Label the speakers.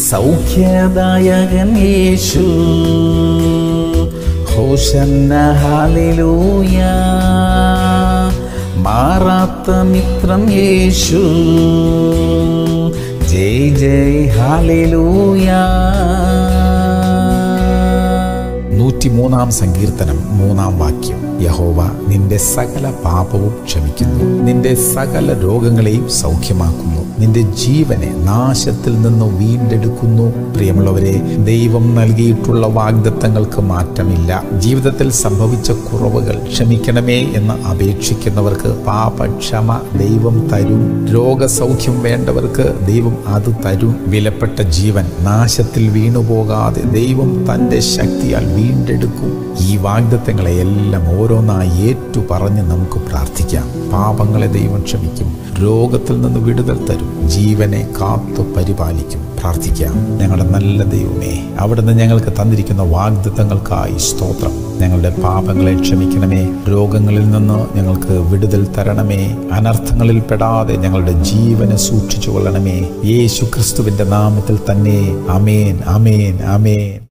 Speaker 1: സൗഖ്യദായകൻ യേശു, ഹോശന്ന hallelujah. മാറാത്ത മിത്രം യേശു, ജയ് ജയ് hallelujah. 103-ാം സങ്കീർത്തനം 3-ാം വാക്യം. യഹോവ നിന്റെ സകല പാപവും ക്ഷമിക്കുന്നു, നിന്റെ സകല രോഗങ്ങളെയും സൗഖ്യമാക്കുന്നു, നിന്റെ ജീവനെ നാശത്തിൽ നിന്ന് വീണ്ടെടുക്കുന്നു. പ്രിയമുള്ളവരെ, ദൈവം നൽകിയിട്ടുള്ള വാഗ്ദത്തങ്ങൾക്ക് മാറ്റമില്ല. ജീവിതത്തിൽ സംഭവിച്ച കുറവുകൾ ക്ഷമിക്കണമേ എന്ന് അപേക്ഷിക്കുന്നവർക്ക് പാപക്ഷമ ദൈവം തരും. രോഗസൗഖ്യം വേണ്ടവർക്ക് ദൈവം അത് തരും. വിലപ്പെട്ട ജീവൻ നാശത്തിൽ വീണുപോകാതെ ദൈവം തൻ്റെ ശക്തിയാൽ വീണ്ടെടുക്കും. ഈ വാഗ്ദത്തങ്ങളെ എല്ലാം ഓരോന്നായി ഏറ്റു പറഞ്ഞ് നമുക്ക് പ്രാർത്ഥിക്കാം. പാപങ്ങളെ ദൈവം ക്ഷമിക്കും, രോഗത്തിൽ നിന്ന് വിടുതൽ തരും, ജീവനെ കാത്തു പരിപാലിക്കും. പ്രാർത്ഥിക്കാം. ഞങ്ങളുടെ നല്ല ദൈവമേ, അവിടുന്ന് ഞങ്ങൾക്ക് തന്നിരിക്കുന്ന വാഗ്ദത്തങ്ങൾക്കായി സ്തോത്രം. ഞങ്ങളുടെ പാപങ്ങളെ ക്ഷമിക്കണമേ, രോഗങ്ങളിൽ നിന്ന് ഞങ്ങൾക്ക് വിടുതൽ തരണമേ, അനർത്ഥങ്ങളിൽ പെടാതെ ഞങ്ങളുടെ ജീവനെ സൂക്ഷിച്ചു കൊള്ളണമേ. യേശു ക്രിസ്തുവിന്റെ നാമത്തിൽ തന്നെ. ആമേൻ, ആമേൻ, ആമേൻ.